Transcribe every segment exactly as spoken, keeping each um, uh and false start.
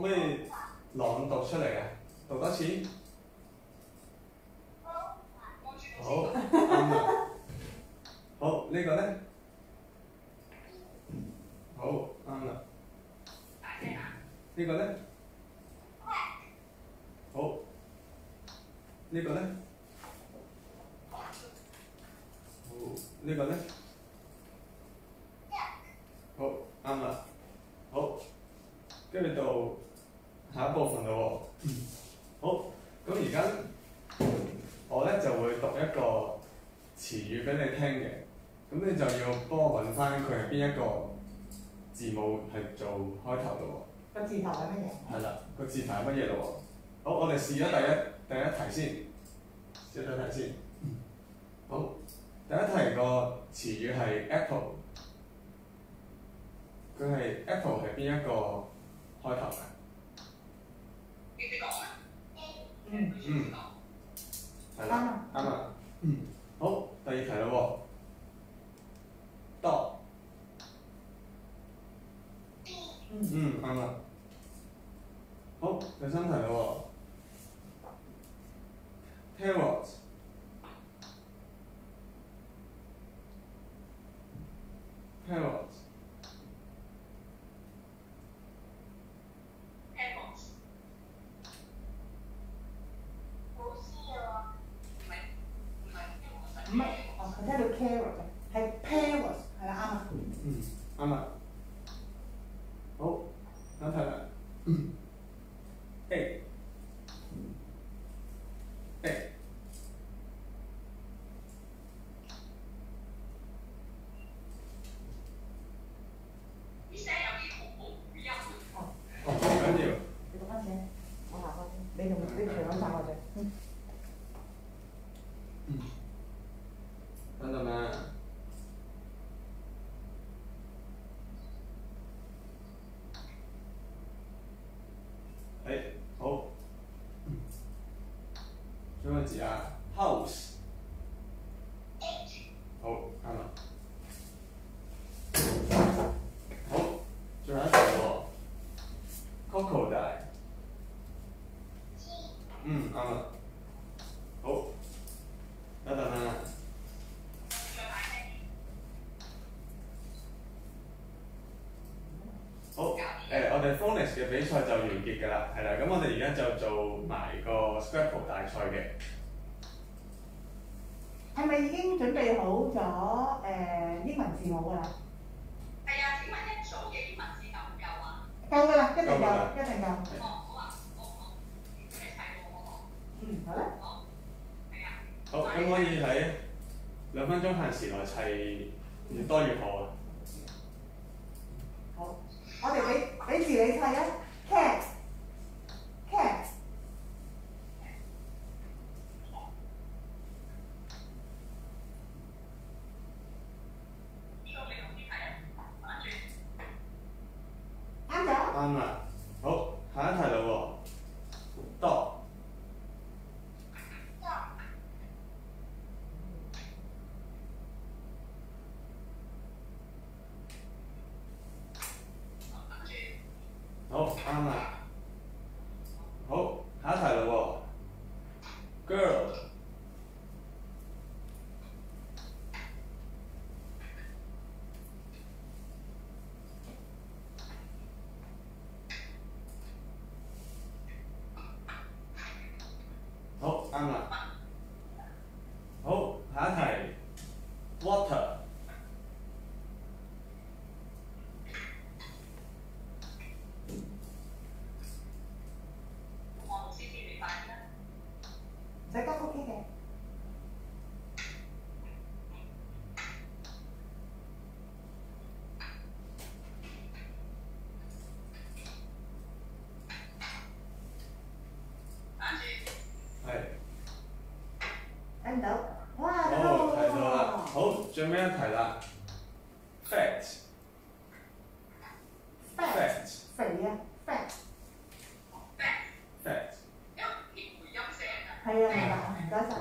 可以朗讀出嚟啊？讀多次。好，啱啦。好，呢個咧？好，啱啦。呢個咧？好，呢個咧？好，呢個咧？好，啱啦。好，跟住到下一部分咯喎。好，咁而家我咧就會讀一個詞語俾你聽嘅，咁你就要幫我揾翻佢係邊一個字母係做開頭咯喎。 個字頭係乜嘢？ 係啦，個字頭係乜嘢咯喎？好，我哋試咗第一第一題先，試咗第一題先。好，第一題個詞語係 apple。佢係 apple 係邊一個開頭㗎？ 嗯。 嗯。係啦，啱啦。嗯。好，第二題啦喎。dog。嗯，啱啦。好，第三題啦喎。parrot。parrot。 唔係，哦，佢聽到 carrot 嘅，係 parrot，係啦，啱啦。 嗯，啱啦。好，下一題啦。egg。egg。哦，唔緊要。 你讀翻先，我下翻先。你同你除咗曬我啫。嗯。 嗯。等等啦。誒，好。最後一個字啊 ，house。好，啱啦。好，最後一題喎 ，crocodile。嗯，啱啦。好，等等啦。好，誒、呃，我哋 Phonics 嘅比賽就完結㗎啦，係啦，咁我哋而家就做埋個 Scrabble 大賽嘅。 係咪已經準備好咗誒、呃、英文字母㗎啦？ 係啊，請問一組嘅英文字夠唔夠啊？ 夠㗎啦，一定夠，一定夠。 哦，好啊，好好，一齊喎，好唔好？ 嗯，好啦。 好，係啊。 好，咁可以喺兩分鐘限時內砌，越多越好啊。 好，我哋俾俾字你砌啊 ，cat，cat。啱咗。 啱啦，好，下一題啦喎 ，dog。好，啱啦。好，下一題啦喎 ，girl。好，啱啦。好，下一題 ，water。 唔使急 OK 嘅。 係。 睇唔到。哇！ 好，睇到啦。好，最尾一題啦 ，fat。 fat。肥啊 ，fat。 fat。 係啊，係啦，唔該晒。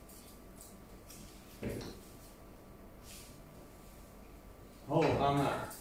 好，啱啦。